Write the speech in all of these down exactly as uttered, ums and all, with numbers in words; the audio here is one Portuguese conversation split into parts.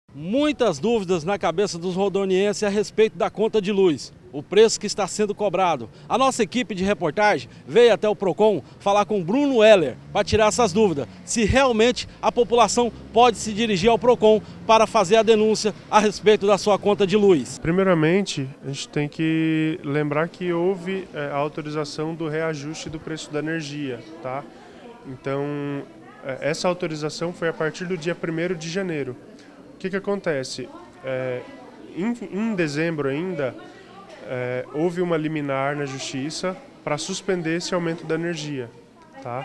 Muitas dúvidas na cabeça dos rondonienses a respeito da conta de luz, o preço que está sendo cobrado. A nossa equipe de reportagem veio até o Procon falar com Bruno Heller para tirar essas dúvidas, se realmente a população pode se dirigir ao Procon para fazer a denúncia a respeito da sua conta de luz. Primeiramente, a gente tem que lembrar que houve é, a autorização do reajuste do preço da energia, tá? Então, é, essa autorização foi a partir do dia primeiro de janeiro. O que que acontece? É, em, em dezembro ainda, é, houve uma liminar na Justiça para suspender esse aumento da energia, tá?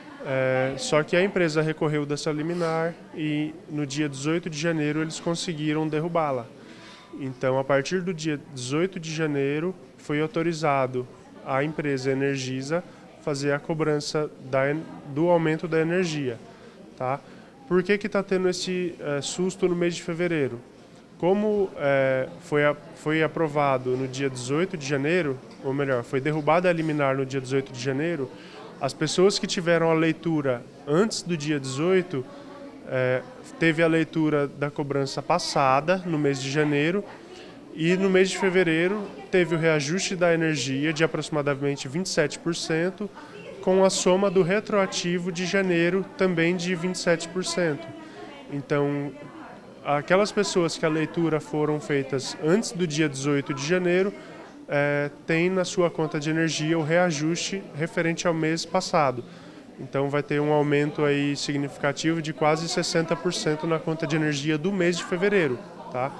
É, só que a empresa recorreu dessa liminar e no dia dezoito de janeiro eles conseguiram derrubá-la. Então, a partir do dia dezoito de janeiro, foi autorizado a empresa Energisa fazer a cobrança da, do aumento da energia, tá? Por que que está tendo esse é, susto no mês de fevereiro? Como é, foi, a, foi aprovado no dia dezoito de janeiro, ou melhor, foi derrubada a liminar no dia dezoito de janeiro, as pessoas que tiveram a leitura antes do dia dezoito, é, teve a leitura da cobrança passada, no mês de janeiro, e no mês de fevereiro teve o reajuste da energia de aproximadamente vinte e sete por cento, com a soma do retroativo de janeiro também de vinte e sete por cento. Então, aquelas pessoas que a leitura foram feitas antes do dia dezoito de janeiro, é, tem na sua conta de energia o reajuste referente ao mês passado. Então vai ter um aumento aí significativo de quase sessenta por cento na conta de energia do mês de fevereiro, tá?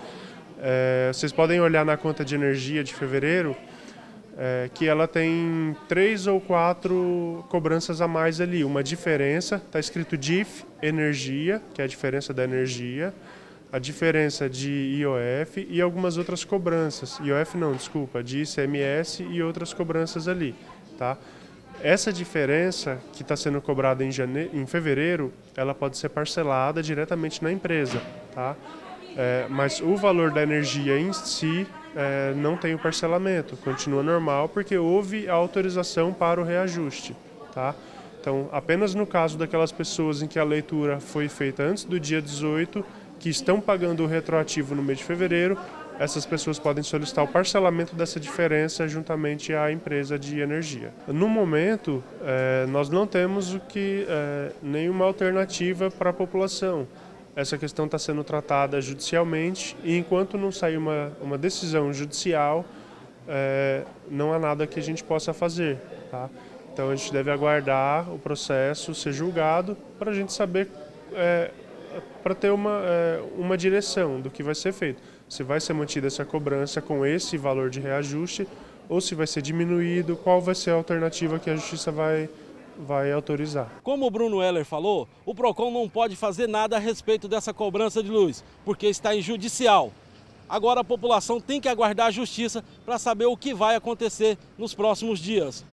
É, vocês podem olhar na conta de energia de fevereiro, É, que ela tem três ou quatro cobranças a mais ali. Uma diferença, está escrito D I F, energia, que é a diferença da energia, a diferença de I O F e algumas outras cobranças. I O F não, desculpa, de I C M S e outras cobranças ali, tá? Essa diferença que está sendo cobrada em, jane... em fevereiro, ela pode ser parcelada diretamente na empresa, tá? É, mas o valor da energia em si é, não tem o parcelamento, continua normal porque houve a autorização para o reajuste, tá? Então, apenas no caso daquelas pessoas em que a leitura foi feita antes do dia dezoito, que estão pagando o retroativo no mês de fevereiro, essas pessoas podem solicitar o parcelamento dessa diferença juntamente à empresa de energia. No momento, é, nós não temos o que, é, nenhuma alternativa para a população. Essa questão está sendo tratada judicialmente e enquanto não sair uma, uma decisão judicial, é, não há nada que a gente possa fazer, tá? Então a gente deve aguardar o processo ser julgado para a gente saber, é, para ter uma, é, uma direção do que vai ser feito. Se vai ser mantida essa cobrança com esse valor de reajuste ou se vai ser diminuído, qual vai ser a alternativa que a Justiça vai vai autorizar. Como o Bruno Heller falou, o Procon não pode fazer nada a respeito dessa cobrança de luz, porque está em judicial. Agora a população tem que aguardar a justiça para saber o que vai acontecer nos próximos dias.